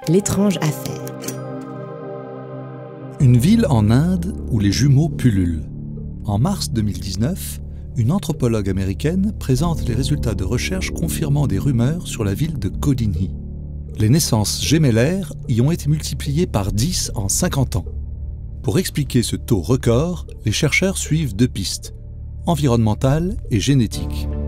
L'étrange affaire. Une ville en Inde où les jumeaux pullulent. En mars 2019, une anthropologue américaine présente les résultats de recherches confirmant des rumeurs sur la ville de Kodinhi. Les naissances gémellaires y ont été multipliées par 10 en 50 ans. Pour expliquer ce taux record, les chercheurs suivent deux pistes, environnementale et génétique.